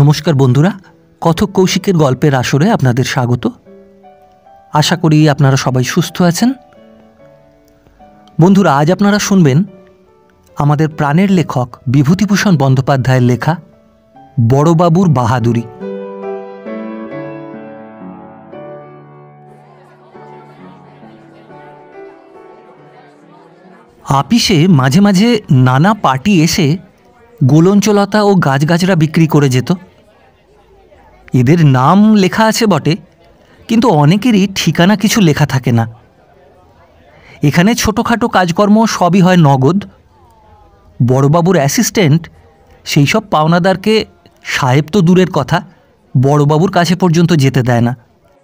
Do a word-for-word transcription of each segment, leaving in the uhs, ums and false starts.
নমস্কার বন্ধুরা, কথক কৌশিকের গল্পের আসরে আপনাদের স্বাগত। আশা করি আপনারা সবাই সুস্থ আছেন। বন্ধুরা, আজ আপনারা শুনবেন আমাদের প্রাণের লেখক বিভূতিভূষণ বন্দ্যোপাধ্যায়ের লেখা বড়বাবুর বাহাদুরি। আপিসে মাঝে মাঝে নানা পার্টি এসে গোলঞ্চলতা ও গাছগাছরা বিক্রি করে যেত। এদের নাম লেখা আছে বটে, কিন্তু অনেকেরই ঠিকানা কিছু লেখা থাকে না। এখানে ছোটোখাটো কাজকর্ম সবই হয় নগদ। বড়বাবুর অ্যাসিস্ট্যান্ট সেই সব পাওনাদারকে সাহেব তো দূরের কথা, বড়বাবুর কাছে পর্যন্ত যেতে দেয় না।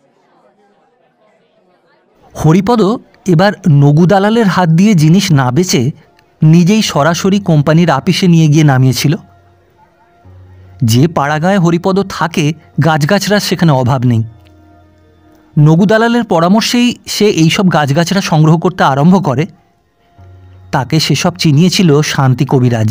হরিপদ এবার নগু দালালের হাত দিয়ে জিনিস না বেচে নিজেই সরাসরি কোম্পানির আপিসে নিয়ে গিয়ে নামিয়েছিল। যে পাড়াগাঁয়ে হরিপদ থাকে গাছগাছরা সেখানে অভাব নেই। নগু দালালের পরামর্শেই সে এইসব গাছগাছরা সংগ্রহ করতে আরম্ভ করে। তাকে সেসব চিনিয়েছিল শান্তি কবিরাজ।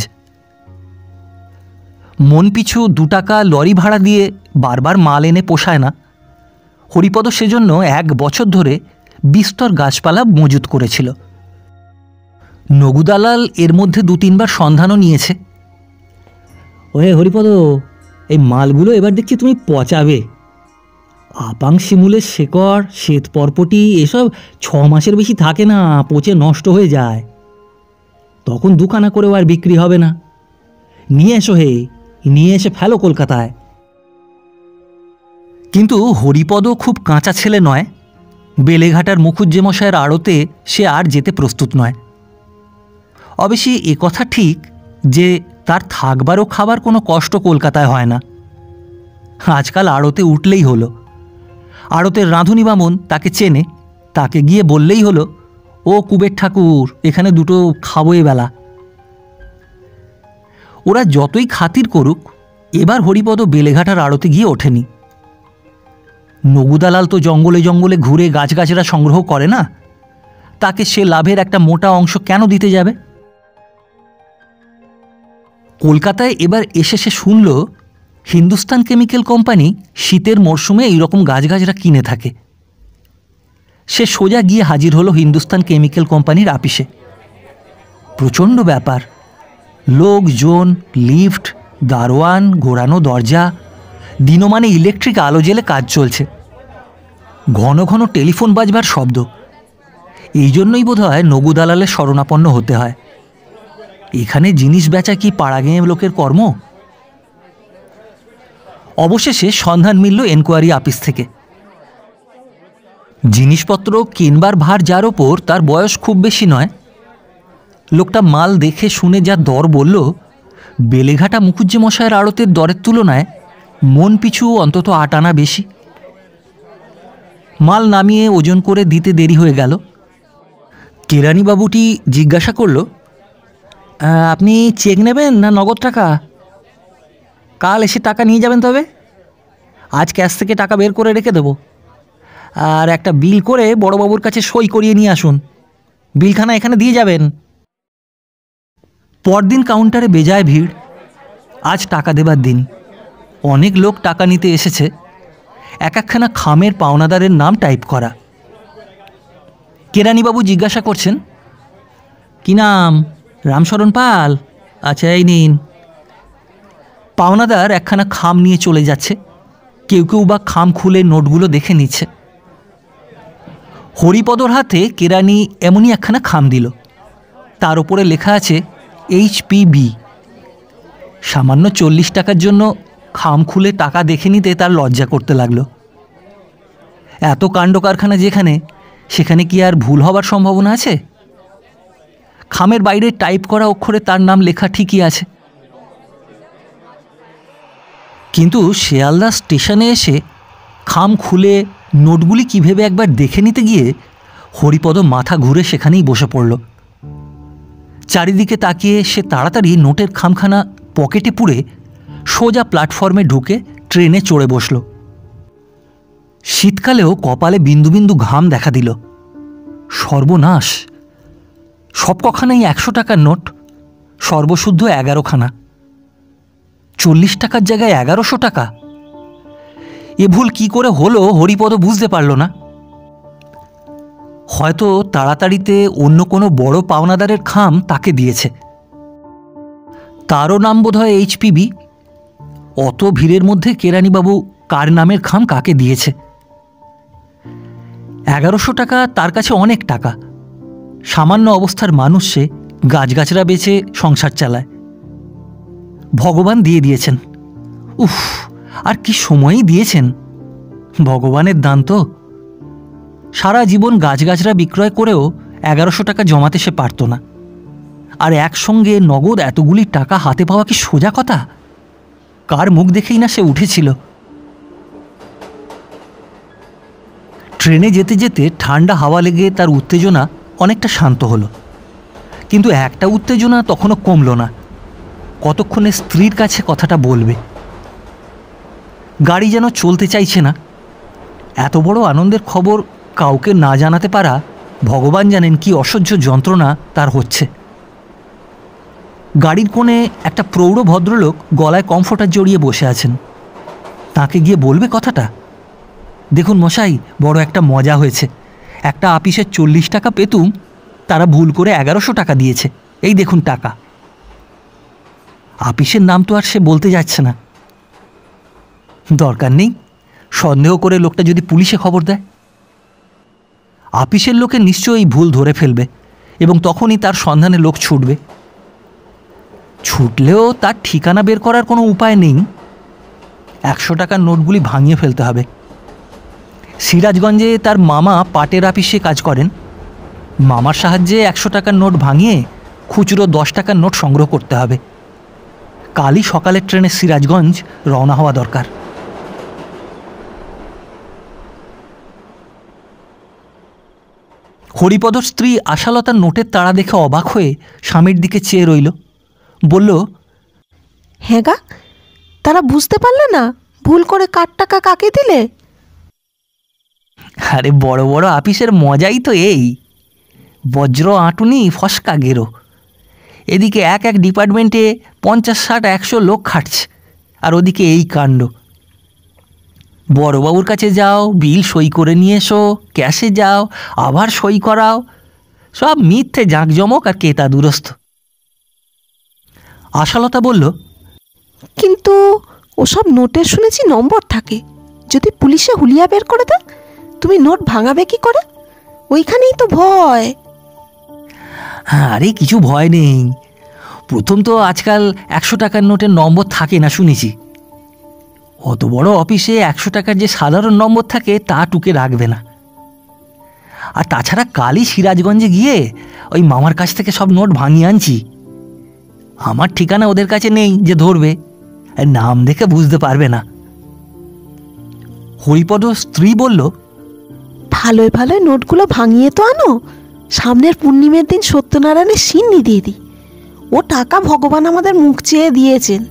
মন পিছু দু টাকা লরি ভাড়া দিয়ে বারবার মাল এনে পোষায় না। হরিপদ সেজন্য এক বছর ধরে বিস্তর গাছপালা মজুত করেছিল। নগু দালাল এর মধ্যে দু তিনবার সন্ধানও নিয়েছে। ওহে হরিপদ, এই মালগুলো এবার দেখছি তুমি পচাবে। আপাং শিমুলের শেকড়, শ্বেত পরপটি এসব ছ মাসের বেশি থাকে না, পচে নষ্ট হয়ে যায়। তখন দুখানা করেও আর বিক্রি হবে না। নিয়ে এসো হে, নিয়ে এসে ফেলো কলকাতায়। কিন্তু হরিপদ খুব কাঁচা ছেলে নয়। বেলেঘাটার মুখুজ্জেমশায়ের আড়তে সে আর যেতে প্রস্তুত নয়। অবশ্যই এ কথা ঠিক যে তার থাকবার ও খাবার কোনো কষ্ট কলকাতায় হয় না। আজকাল আড়তে উঠলেই হলো। আড়তের রাঁধুনি বামন তাকে চেনে, তাকে গিয়ে বললেই হলো, ও কুবের ঠাকুর, এখানে দুটো খাবো এবেলা। ওরা যতই খাতির করুক, এবার হরিপদ বেলেঘাটার আড়তে গিয়ে ওঠেনি। নগুদালাল তো জঙ্গলে জঙ্গলে ঘুরে গাছগাছরা সংগ্রহ করে না, তাকে সে লাভের একটা মোটা অংশ কেন দিতে যাবে? কলকাতায় এবার এসে সে শুনল হিন্দুস্তান কেমিক্যাল কোম্পানি শীতের মরশুমে এইরকম গাছগাছরা কিনে থাকে। সে সোজা গিয়ে হাজির হলো হিন্দুস্তান কেমিক্যাল কোম্পানির আপিসে। প্রচণ্ড ব্যাপার, লোকজন, লিফট, দারোয়ান, ঘোরানো দরজা, দিনমানে ইলেকট্রিক আলো জ্বেলে কাজ চলছে। ঘন ঘন টেলিফোন বাজবার শব্দ। এই জন্যই বোধ হয় নগু দালালের শরণাপন্ন হতে হয়। এখানে জিনিস বেচা কি পাড়াগেঁয়ে লোকের কর্ম? অবশেষে সন্ধান মিলল এনকোয়ারি আপিস থেকে। জিনিসপত্র কিনবার ভার যার ওপর, তার বয়স খুব বেশি নয়। লোকটা মাল দেখে শুনে যা দর বলল, বেলেঘাটা মুখুজ্জেমশায়ের আড়তের দরের তুলনায় মন পিছু অন্তত আট আনা বেশি। মাল নামিয়ে ওজন করে দিতে দেরি হয়ে গেল। কেরানিবাবুটি জিজ্ঞাসা করল, আপনি চেক নেবেন না নগদ টাকা? কাল এসে টাকা নিয়ে যাবেন। তবে আজ ক্যাশ থেকে টাকা বের করে রেখে দেবো, আর একটা বিল করে বড়বাবুর কাছে সই করিয়ে নিয়ে আসুন। বিলখানা এখানে দিয়ে যাবেন। পরদিন কাউন্টারে বেজায় ভিড়। আজ টাকা দেবার দিন। অনেক লোক টাকা নিতে এসেছে। এক একখানা খামের পাওনাদারের নাম টাইপ করা। কেরানিবাবু জিজ্ঞাসা করছেন, কি নাম? রামশরণ পাল। আচ্ছা, এই নিন। পাওনাদার একখানা খাম নিয়ে চলে যাচ্ছে। কেউ কেউ বা খাম খুলে নোটগুলো দেখে নিচ্ছে। হরিপদর হাতে কেরানি এমনই একখানা খাম দিল। তার উপরে লেখা আছে এইচ পি বি। সামান্য চল্লিশ টাকার জন্য খাম খুলে টাকা দেখে নিতে তার লজ্জা করতে লাগলো। এত কাণ্ড কারখানা যেখানে, সেখানে কি আর ভুল হবার সম্ভাবনা আছে? খামের বাইরে টাইপ করা অক্ষরে তার নাম লেখা ঠিকই আছে। কিন্তু শিয়ালদা স্টেশনে এসে খাম খুলে নোটগুলি কী ভেবে একবার দেখে নিতে গিয়ে হরিপদ মাথা ঘুরে সেখানেই বসে পড়ল। চারিদিকে তাকিয়ে সে তাড়াতাড়ি নোটের খামখানা পকেটে পুরে সোজা প্ল্যাটফর্মে ঢুকে ট্রেনে চড়ে বসল। শীতকালেও কপালে বিন্দু বিন্দু ঘাম দেখা দিল। সর্বনাশ! সব কখানাই একশো টাকার নোট, সর্বশুদ্ধ এগারোখানা। চল্লিশ টাকার জায়গায় এগারোশো টাকা। এ ভুল কি করে হলো হরিপদ বুঝতে পারল না। হয়তো তাড়াতাড়িতে অন্য কোনো বড় পাওনাদারের খাম তাকে দিয়েছে। তারও নাম বোধ হয় এইচপিবি। অত ভিড়ের মধ্যে কেরানিবাবু কার নামের খাম কাকে দিয়েছে? এগারোশো টাকা তার কাছে অনেক টাকা। সামান্য অবস্থার মানুষ সে, গাছগাছরা বেচে সংসার চালায়। ভগবান দিয়ে দিয়েছেন। উফ, আর কি সময়ই দিয়েছেন! ভগবানের দান তো। সারা জীবন গাছগাছরা বিক্রয় করেও এগারোশো টাকা জমাতে সে পারত না। আর একসঙ্গে নগদ এতগুলি টাকা হাতে পাওয়া কি সোজা কথা? কার মুখ দেখেই না সে উঠেছিল। ট্রেনে যেতে যেতে ঠান্ডা হাওয়া লেগে তার উত্তেজনা অনেকটা শান্ত হলো, কিন্তু একটা উত্তেজনা তখনও কমল না। কতক্ষণে স্ত্রীর কাছে কথাটা বলবে? গাড়ি যেন চলতে চাইছে না। এত বড় আনন্দের খবর কাউকে না জানাতে পারা, ভগবান জানেন কি অসহ্য যন্ত্রণা তার হচ্ছে। গাড়ির কোণে একটা প্রৌঢ় ভদ্রলোক গলায় কমফোর্টার জড়িয়ে বসে আছেন। তাকে গিয়ে বলবে কথাটা? দেখুন মশাই, বড় একটা মজা হয়েছে। একটা আপিসের চল্লিশ টাকা পেতুম, তারা ভুল করে এগারোশো টাকা দিয়েছে। এই দেখুন টাকা। আপিসের নাম তো আর সে বলতে যাচ্ছে না। দরকার নেই, সন্দেহ করে লোকটা যদি পুলিশে খবর দেয়। আপিসের লোকে নিশ্চয়ই ভুল ধরে ফেলবে এবং তখনই তার সন্ধানে লোক ছুটবে। ছুটলেও তার ঠিকানা বের করার কোনো উপায় নেই। একশো টাকার নোটগুলি ভাঙিয়ে ফেলতে হবে। সিরাজগঞ্জে তার মামা পাটের আপিসে কাজ করেন। মামার সাহায্যে একশো টাকার নোট ভাঙিয়ে খুচরো দশ টাকার নোট সংগ্রহ করতে হবে। কালই সকালের ট্রেনে সিরাজগঞ্জ রওনা হওয়া দরকার। হরিপদর স্ত্রী আশালতার নোটের তাড়া দেখে অবাক হয়ে স্বামীর দিকে চেয়ে রইল। বলল, হ্যাঁ গা, তারা বুঝতে পারলে না ভুল করে কার টাকা কাকে দিলে? আরে বড় বড় আপিসের মজাই তো এই। বজ্র আঁটুনি ফসকা গেরো। এদিকে এক এক ডিপার্টমেন্টে পঞ্চাশ ষাট একশো লোক খাটছে, আর ওদিকে এই কাণ্ড। বড়বাবুর কাছে যাও, বিল সই করে নিয়ে এসো, ক্যাশে যাও, আবার সই করাও। সব মিথ্যে জাঁকজমক আর কেতা দুরস্ত। আশালতা বলল, কিন্তু ওসব নোটের শুনেছি নম্বর থাকে। যদি পুলিশে হুলিয়া বের করে দেয়, তুমি নোট ভাঙাবে কি করে? ওইখানেই তো ভয়। আরে কিছু ভয় নেই। প্রথম তো আজকাল একশো টাকার নোটের নম্বর থাকে না শুনেছি। অত বড় অফিসে একশো টাকার যে সাধারণ নম্বর থাকে তা টুকে রাখবে না। আর তাছাড়া কালই সিরাজগঞ্জে গিয়ে ওই মামার কাছ থেকে সব নোট ভাঙিয়ে আনছি। আমার ঠিকানা ওদের কাছে নেই যে ধরবে, নাম দেখে বুঝতে পারবে না। হরিপদ স্ত্রী বলল, ভালোই ভালোই নোটগুলো ভাঙিয়ে তো আনো। সামনের পূর্ণিমের দিন সত্যনারায়ণের সিন্নি দিয়ে দিই। ও টাকা ভগবান আমাদের মুখ চেয়ে দিয়েছেন।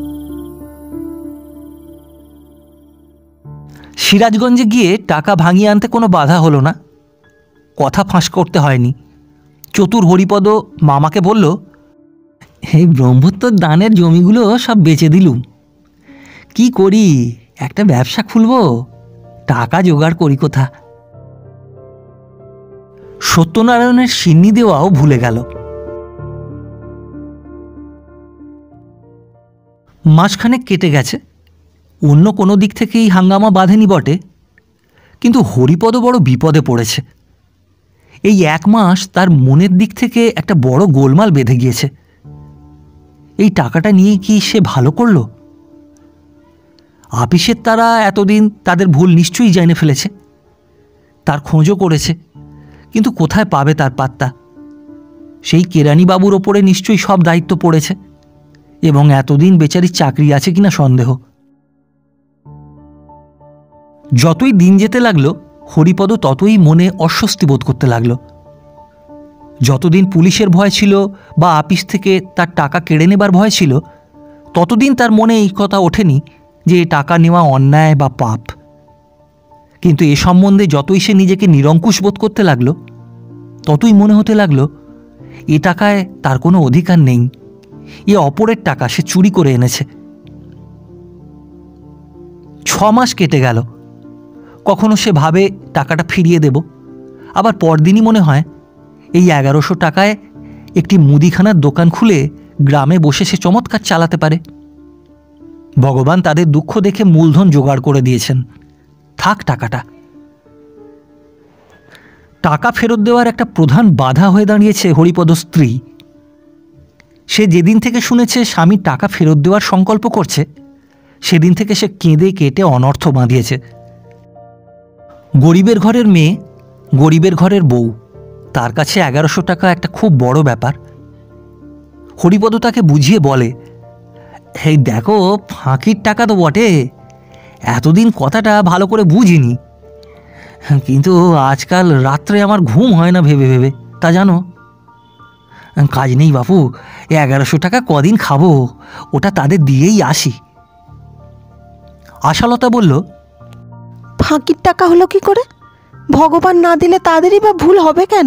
সিরাজগঞ্জে গিয়ে টাকা ভাঙিয়ে আনতে কোনো বাধা হলো না। কথা ফাঁস করতে হয়নি। চতুর হরিপদ মামাকে বলল, এই ব্রহ্মত্বর দানের জমিগুলো সব বেচে দিলুম। কি করি, একটা ব্যবসা খুলব, টাকা জোগাড় করি কোথা। সত্যনারায়ণের সিন্নি দেওয়াও ভুলে গেল। মাসখানেক কেটে গেছে। অন্য কোনো দিক থেকেই হাঙ্গামা বাঁধেনি বটে, কিন্তু হরিপদ বড় বিপদে পড়েছে। এই এক মাস তার মনের দিক থেকে একটা বড় গোলমাল বেঁধে গিয়েছে। এই টাকাটা নিয়ে কি সে ভালো করল? আপিসের তারা এতদিন তাদের ভুল নিশ্চয়ই জেনে ফেলেছে, তার খোঁজও করেছে, কিন্তু কোথায় পাবে তার পাত্তা? সেই কেরানিবাবুর ওপরে নিশ্চয়ই সব দায়িত্ব পড়েছে, এবং এতদিন বেচারির চাকরি আছে কিনা সন্দেহ। যতই দিন যেতে লাগলো, হরিপদ ততই মনে অস্বস্তি বোধ করতে লাগলো। যতদিন পুলিশের ভয় ছিল বা আপিস থেকে তার টাকা কেড়ে নেবার ভয় ছিল, ততদিন তার মনে এই কথা ওঠেনি যে এ টাকা নেওয়া অন্যায় বা পাপ। কিন্তু এ সম্বন্ধে যতই সে নিজেকে নিরঙ্কুশ বোধ করতে লাগলো, ততই মনে হতে লাগলো এ টাকায় তার কোনো অধিকার নেই। এ অপরের টাকা, সে চুরি করে এনেছে। মাস কেটে গেল। কখনো সে ভাবে টাকাটা ফিরিয়ে দেব, আবার পরদিনই মনে হয় এই এগারোশো টাকায় একটি মুদিখানার দোকান খুলে গ্রামে বসে সে চমৎকার চালাতে পারে। ভগবান তাদের দুঃখ দেখে মূলধন জোগাড় করে দিয়েছেন, থাক টাকাটা। টাকা ফেরত দেওয়ার একটা প্রধান বাধা হয়ে দাঁড়িয়েছে হরিপদ স্ত্রী। সে যেদিন থেকে শুনেছে স্বামী টাকা ফেরত দেওয়ার সংকল্প করছে, সেদিন থেকে সে কেঁদে কেটে অনর্থ বাঁধিয়েছে। গরিবের ঘরের মেয়ে, গরিবের ঘরের বউ, তার কাছে এগারোশো টাকা একটা খুব বড় ব্যাপার। হরিপদ তাকে বুঝিয়ে বলে, এই দেখো, ফাঁকির টাকা তো বটে, এতদিন কথাটা ভালো করে বুঝিনি, কিন্তু আজকাল রাত্রে আমার ঘুম হয় না ভেবে ভেবে, তা জানো। কাজ নেই বাপু, এগারোশো টাকা কদিন খাবো, ওটা তাদের দিয়েই আসি। আশালতা বলল, ফাঁকির টাকা হলো কি করে? ভগবান না দিলে তাদেরই বা ভুল হবে কেন?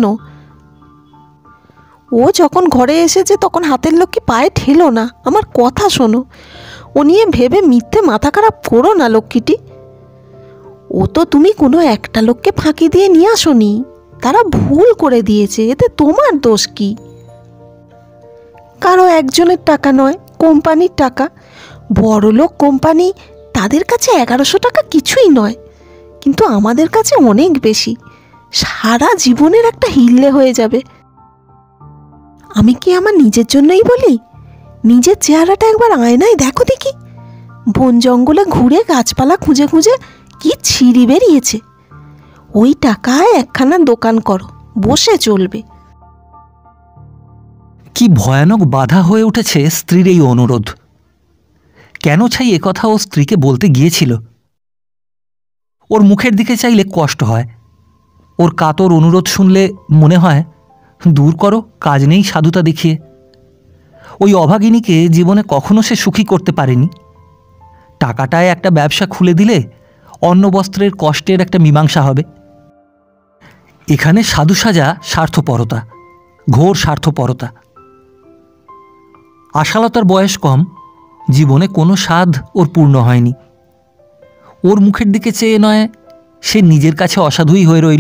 ও যখন ঘরে এসেছে তখন হাতের লক্ষ্মী পায়ে ঠেলো না, আমার কথা শোনো। ও নিয়ে ভেবে মিথ্যে মাথা খারাপ করো না লক্ষ্মীটি। ও তো তুমি কোনো একটা লোককে ফাঁকি দিয়ে নিয়ে আসোনি, তারা ভুল করে দিয়েছে, এতে তোমার দোষ কি? কারো একজনের টাকা নয়, কোম্পানির টাকা। বড়লোক কোম্পানি, তাদের কাছে এগারোশো টাকা কিছুই নয়, কিন্তু আমাদের কাছে অনেক বেশি, সারা জীবনের একটা হিল্লে হয়ে যাবে। আমি কি আমার নিজের জন্যই বলি? নিজের চেহারাটা একবার আয়নায় দেখো দেখি। বন জঙ্গলে ঘুরে গাছপালা খুঁজে খুঁজে কি ছিঁড়ি বেরিয়েছে। ওই টাকায় একখানা দোকান করো, বসে চলবে। কি ভয়ানক বাধা হয়ে উঠেছে স্ত্রীর এই অনুরোধ। কেন চাই একথা ও স্ত্রীকে বলতে গিয়েছিল? ওর মুখের দিকে চাইলে কষ্ট হয়, ওর কাতর অনুরোধ শুনলে মনে হয় দূর করো, কাজ নেই সাধুতা দেখিয়ে। ওই অভাগিনীকে জীবনে কখনো সে সুখী করতে পারেনি। টাকাটায় একটা ব্যবসা খুলে দিলে অন্ন বস্ত্রের কষ্টের একটা মীমাংসা হবে। এখানে সাধু সাজা স্বার্থপরতা, ঘোর স্বার্থপরতা। আশালতার বয়স কম, জীবনে কোনো স্বাদ ওর পূর্ণ হয়নি। ওর মুখের দিকে চেয়ে নয় সে নিজের কাছে অসাধুই হয়ে রইল।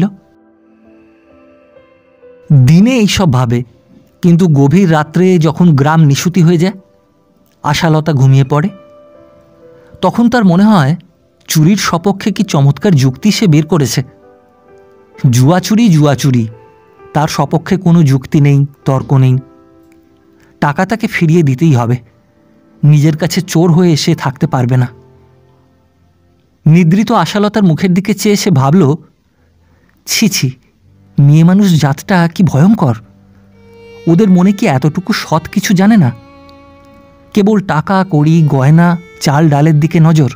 দিনে এইসব ভাবে, কিন্তু গভীর রাত্রে যখন গ্রাম নিশুতি হয়ে যায়, আশালতা ঘুমিয়ে পড়ে, তখন তার মনে হয় চুরির সপক্ষে কি চমৎকার যুক্তি সে বের করেছে। জুয়া চুরি জুয়া চুরি, তার সপক্ষে কোনো যুক্তি নেই, তর্ক নেই। টাকা তাকে ফিরিয়ে দিতেই হবে, নিজের কাছে চোর হয়ে এসে থাকতে পারবে না। নিদ্রিত আশালতার মুখের দিকে চেয়ে সে ভাবল, ছি ছি, মেয়ে মানুষ জাতটা কি ভয়ঙ্কর। ওদের মনে কি এতটুকু সৎ কিছু জানে না? কেবল টাকা কড়ি গয়না চাল ডালের দিকে নজর।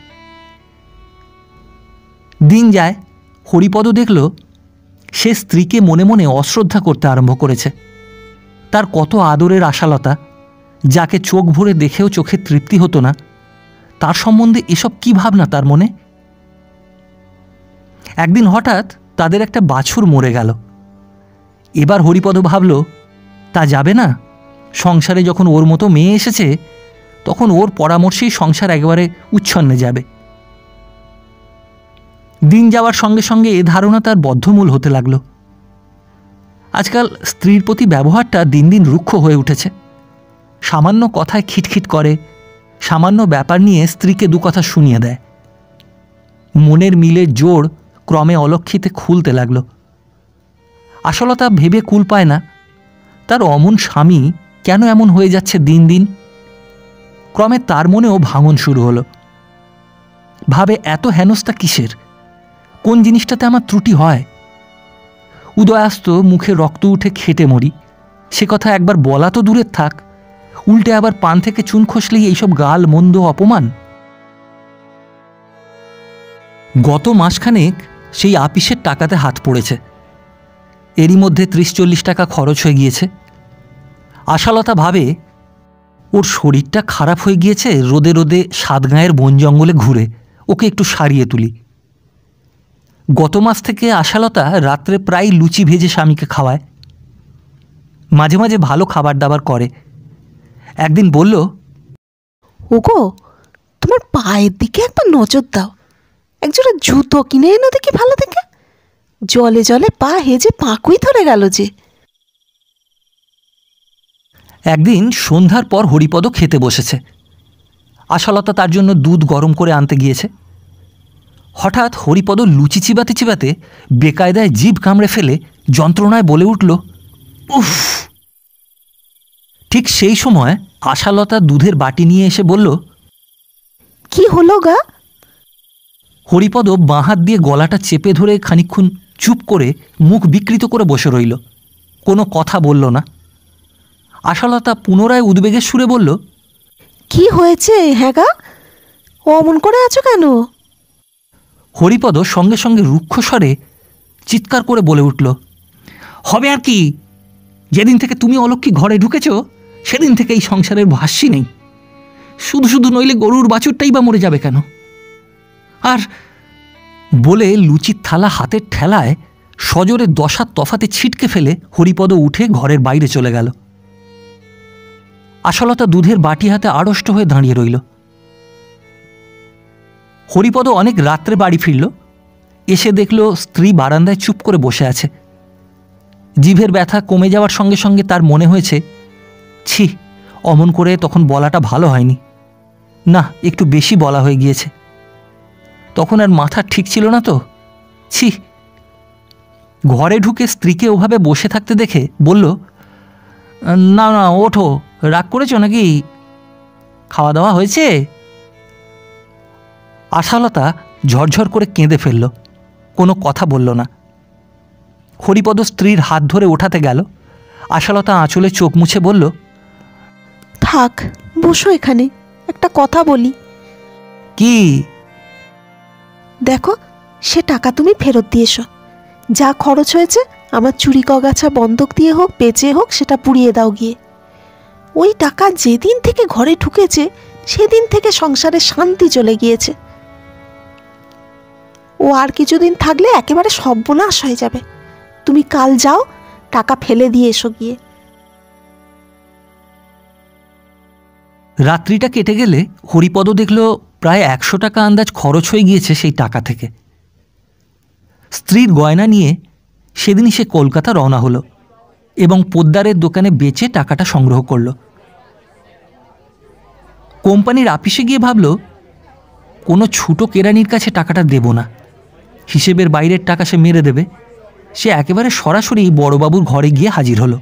দিন যায়, হরিপদ দেখল সে স্ত্রীকে মনে মনে অশ্রদ্ধা করতে আরম্ভ করেছে। তার কত আদরের আশালতা, যাকে চোখ ভরে দেখেও চোখে তৃপ্তি হতো না, তার সম্বন্ধে এসব কি ভাবনা তার মনে। একদিন হঠাৎ তাদের একটা বাছুর মরে গেল। এবার হরিপদ ভাবল, তা যাবে না, সংসারে যখন ওর মতো মেয়ে এসেছে তখন ওর পরামর্শেই সংসার একেবারে উচ্ছন্নে যাবে। দিন যাওয়ার সঙ্গে সঙ্গে এ ধারণা তার বদ্ধমূল হতে লাগল। আজকাল স্ত্রীর প্রতি ব্যবহারটা দিন দিন রুক্ষ হয়ে উঠেছে। সামান্য কথায় খিটখিট করে, সামান্য ব্যাপার নিয়ে স্ত্রীকে দু কথা শুনিয়ে দেয়। মনের মিলের জোড় ক্রমে অলক্ষিতে খুলতে লাগল। আশালতা ভেবে কুল পায় না তার অমন স্বামী কেন এমন হয়ে যাচ্ছে দিন দিন। ক্রমে তার মনেও ভাঙন শুরু হলো। ভাবে, এত হেনস্থা কিসের? কোন জিনিসটাতে আমার ত্রুটি হয়? উদয়াস্ত মুখে রক্ত উঠে খেটে মরি, সে কথা একবার বলা তো দূরের থাক, উল্টে আবার পান থেকে চুন খসলেই এইসব গাল মন্দ অপমান। গত মাসখানেক সেই আপিসের টাকাতে হাত পড়েছে। এরই মধ্যে ত্রিশ চল্লিশ টাকা খরচ হয়ে গিয়েছে। আশালতা ভাবে, ওর শরীরটা খারাপ হয়ে গিয়েছে রোদে রোদে সাতগাঁয়ের বন জঙ্গলে ঘুরে, ওকে একটু সারিয়ে তুলি। গত মাস থেকে আশালতা রাত্রে প্রায় লুচি ভেজে স্বামীকে খাওয়ায়, মাঝে মাঝে ভালো খাবার দাবার করে। একদিন বলল, ওগো, তোমার পায়ের দিকে একবার নজর দাও, একজোড়া জুতো কিনে এনো দেখি ভালো দেখে। জলে জলে পা হেজে পাকুই ধরে গেল যে। একদিন সন্ধ্যার পর হরিপদ খেতে বসেছে। আশালতা তার জন্য দুধ গরম করে আনতে গিয়েছে। হঠাৎ হরিপদ লুচি চিবাতে চিবাতে বেকায়দায় জিভ কামড়ে ফেলে যন্ত্রণায় বলে উঠল, উফ। ঠিক সেই সময় আশালতা দুধের বাটি নিয়ে এসে বলল, কি হলো গা? হরিপদ বাঁ হাত দিয়ে গলাটা চেপে ধরে খানিকক্ষণ চুপ করে মুখ বিকৃত করে বসে রইল, কোনো কথা বলল না। আশালতা পুনরায় উদ্বেগের সুরে বলল, কি হয়েছে হ্যাঁ গা, অমন করে আছো কেন? হরিপদ সঙ্গে সঙ্গে রুক্ষ স্বরে চিৎকার করে বলে উঠল, হবে আর কি, যেদিন থেকে তুমি অলক্ষী ঘরে ঢুকেছ সেদিন থেকে এই সংসারের ভাষ্যই নেই। শুধু শুধু নইলে গরুর বাছুরটাই বা মরে যাবে কেন? আর বলে লুচির থালা হাতের ঠেলায় সজোরে দশার তফাতে ছিটকে ফেলে হরিপদ উঠে ঘরের বাইরে চলে গেল। আশালতা দুধের বাটি হাতে আড়ষ্ট হয়ে দাঁড়িয়ে রইল। হরিপদ অনেক রাত্রে বাড়ি ফিরল। এসে দেখল স্ত্রী বারান্দায় চুপ করে বসে আছে। জিভের ব্যথা কমে যাওয়ার সঙ্গে সঙ্গে তার মনে হয়েছে, ছি, অমন করে তখন বলাটা ভালো হয়নি, না একটু বেশি বলা হয়ে গিয়েছে। তখন আর মাথা ঠিক ছিল না তো, ছি। ঘরে ঢুকে স্ত্রীকে ওভাবে বসে থাকতে দেখে বলল, না না ওঠো, রাগ করেছো নাকি? খাওয়া দাওয়া হয়েছে? আশালতা ঝরঝর করে কেঁদে ফেলল, কোনো কথা বলল না। হরিপদ স্ত্রীর হাত ধরে ওঠাতে গেল। আশালতা আঁচলে চোখ মুছে বলল, থাক, বসো এখানে, একটা কথা বলি। কি? দেখো, সে টাকা তুমি ফেরত দিয়ে এসো। যা খরচ হয়েছে আমার চুরি কগাছা বন্ধক দিয়ে হোক বেচে হোক সেটা পুড়িয়ে দাও গিয়ে। ওই টাকা যেদিন থেকে ঘরে ঢুকেছে সেদিন থেকে সংসারে শান্তি চলে গিয়েছে। ও আর কিছুদিন থাকলে একেবারে সর্বনাশ হয়ে যাবে। তুমি কাল যাও, টাকা ফেলে দিয়ে এসো গিয়ে। রাত্রিটা কেটে গেলে হরিপদ দেখল প্রায় একশো টাকা আন্দাজ খরচ হয়ে গিয়েছে সেই টাকা থেকে। স্ত্রীর গয়না নিয়ে সেদিনই সে কলকাতা রওনা হলো এবং পোদ্দারের দোকানে বেচে টাকাটা সংগ্রহ করল। কোম্পানির আপিসে গিয়ে ভাবল, কোনো ছুটো কেরানির কাছে টাকাটা দেব না, হিসেবের বাইরের টাকা সে মেরে দেবে। সে একেবারে সরাসরি বড়বাবুর ঘরে গিয়ে হাজির হলো।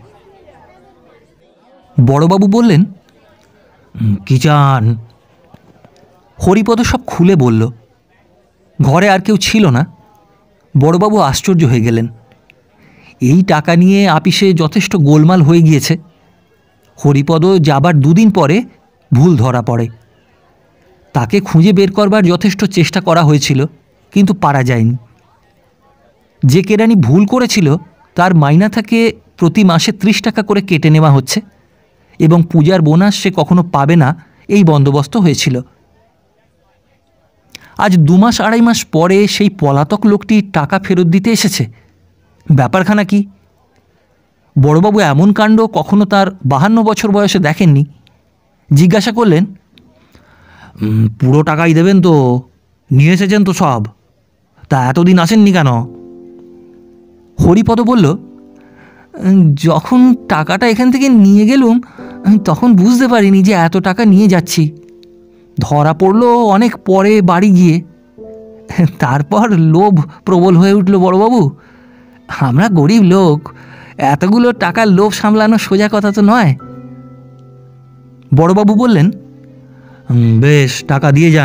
বড়বাবু বললেন, কি চান? হরিপদ সব খুলে বলল। ঘরে আর কেউ ছিল না। বড়বাবু আশ্চর্য হয়ে গেলেন। এই টাকা নিয়ে আপিসে যথেষ্ট গোলমাল হয়ে গিয়েছে। হরিপদ যাবার দুদিন পরে ভুল ধরা পড়ে। তাকে খুঁজে বের করবার যথেষ্ট চেষ্টা করা হয়েছিল, কিন্তু পারা যায়নি। যে কেরানি ভুল করেছিল তার মাইনা থেকে প্রতি মাসে ত্রিশ টাকা করে কেটে নেওয়া হচ্ছে এবং পূজার বোনাস সে কখনো পাবে না, এই বন্দোবস্ত হয়েছিল। আজ দু মাস আড়াই মাস পরে সেই পলাতক লোকটি টাকা ফেরত দিতে এসেছে। ব্যাপারখানা কি? বড়বাবু এমন কাণ্ড কখনো তার বাহান্ন বছর বয়সে দেখেননি। জিজ্ঞাসা করলেন, পুরো টাকাই দেবেন তো? নিয়ে এসেছেন তো সব? তা এতদিন আসেননি কেন? হরিপদ বলল, যখন টাকাটা এখান থেকে নিয়ে গেলুম তখন বুঝতে পারিনি যে এত টাকা নিয়ে যাচ্ছি। ধরা পড়লো অনেক পরে বাড়ি গিয়ে। তারপর লোভ প্রবল হয়ে উঠল বড়বাবু। আমরা গরিব লোক, এতগুলো টাকার লোভ সামলানো সোজা কথা তো নয়। বড়বাবু বললেন, বেশ, টাকা দিয়ে যান।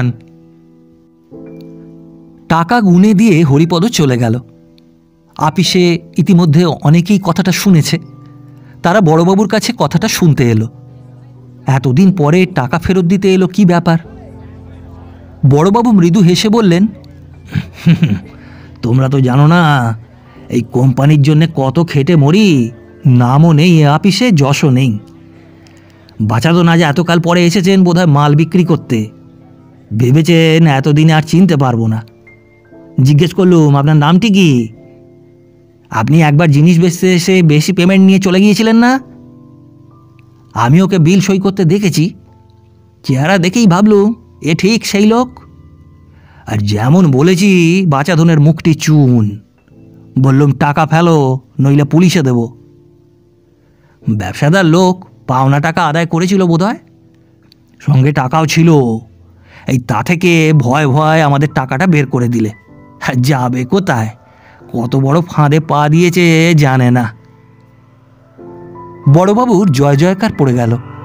টাকা গুনে দিয়ে হরিপদ চলে গেল। আপিসে ইতিমধ্যে অনেকেই কথাটা শুনেছে। তারা বড়বাবুর কাছে কথাটা শুনতে এলো। এতদিন পরে টাকা ফেরত দিতে এলো, কি ব্যাপার? বড়বাবু মৃদু হেসে বললেন, তোমরা তো জানো না এই কোম্পানির জন্য কত খেটে মরি। নামও নেই এ আপিসে, যশও নেই। বাঁচা তো না যে এতকাল পরে এসেছেন বোধহয় মাল বিক্রি করতে। ভেবেছেন এতদিনে আর চিনতে পারবো না। জিজ্ঞেস করলুম, আপনার নামটি কি? আপনি একবার জিনিস বেচতে এসে বেশি পেমেন্ট নিয়ে চলে গিয়েছিলেন না? আমি ওকে বিল সই করতে দেখেছি। চেহারা দেখেই ভাবলুম এ ঠিক সেই লোক। আর যেমন বলেছি বাচাধনের মুখটি চুন। বললুম টাকা ফেলো, নইলে পুলিশে দেব। ব্যবসাদার লোক পাওনা টাকা আদায় করেছিল বোধহয়, সঙ্গে টাকাও ছিল। এই তা থেকে ভয় ভয় আমাদের টাকাটা বের করে দিলে। যাবে কোথায়, কত বড় ফাঁদে পা দিয়েছে জানে না। বড়বাবুর জয় জয়কার পড়ে গেল।